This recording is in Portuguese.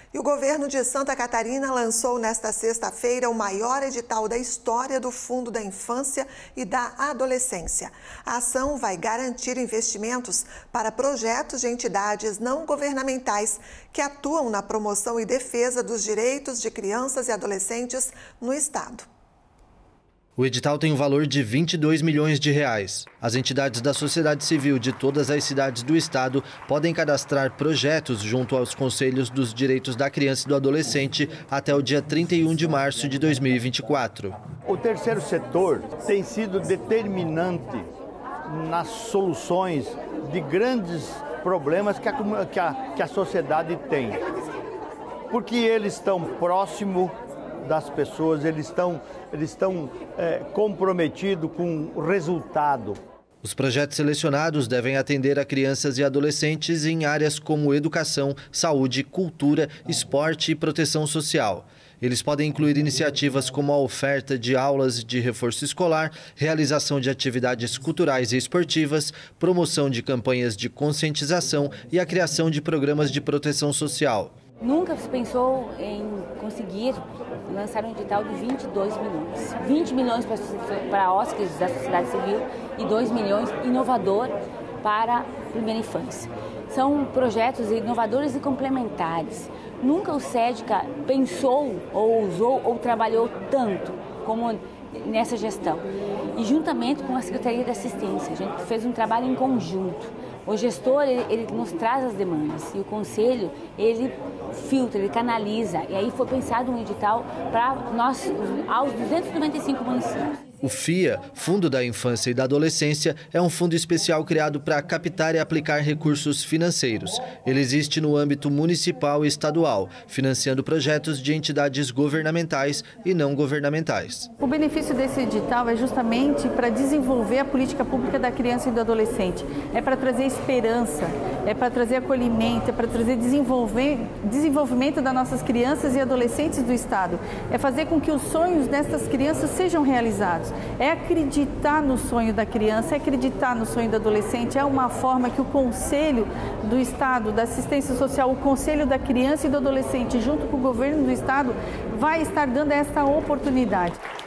E o governo de Santa Catarina lançou nesta sexta-feira o maior edital da história do Fundo da Infância e da Adolescência. A ação vai garantir investimentos para projetos de entidades não governamentais que atuam na promoção e defesa dos direitos de crianças e adolescentes no estado. O edital tem um valor de R$22 milhões. As entidades da sociedade civil de todas as cidades do estado podem cadastrar projetos junto aos Conselhos dos Direitos da Criança e do Adolescente até o dia 31 de março de 2024. O terceiro setor tem sido determinante nas soluções de grandes problemas que a sociedade tem, porque eles estão próximos das pessoas, eles estão comprometidos com o resultado. Os projetos selecionados devem atender a crianças e adolescentes em áreas como educação, saúde, cultura, esporte e proteção social. Eles podem incluir iniciativas como a oferta de aulas de reforço escolar, realização de atividades culturais e esportivas, promoção de campanhas de conscientização e a criação de programas de proteção social. Nunca se pensou em conseguir lançar um edital de 22 milhões. 20 milhões para OSCs da sociedade civil e 2 milhões inovador para a primeira infância. São projetos inovadores e complementares. Nunca o SEDCA pensou ou usou ou trabalhou tanto como nessa gestão. E juntamente com a Secretaria de Assistência, a gente fez um trabalho em conjunto. O gestor, ele nos traz as demandas e o conselho, ele filtra, ele canaliza. E aí foi pensado um edital para nós, aos 295 municípios. O FIA, Fundo da Infância e da Adolescência, é um fundo especial criado para captar e aplicar recursos financeiros. Ele existe no âmbito municipal e estadual, financiando projetos de entidades governamentais e não governamentais. O benefício desse edital é justamente para desenvolver a política pública da criança e do adolescente. É para trazer esperança, é para trazer acolhimento, é para trazer desenvolvimento das nossas crianças e adolescentes do estado. É fazer com que os sonhos destas crianças sejam realizados. É acreditar no sonho da criança, é acreditar no sonho do adolescente. É uma forma que o Conselho do Estado, da Assistência Social, o Conselho da Criança e do Adolescente, junto com o governo do Estado, vai estar dando esta oportunidade.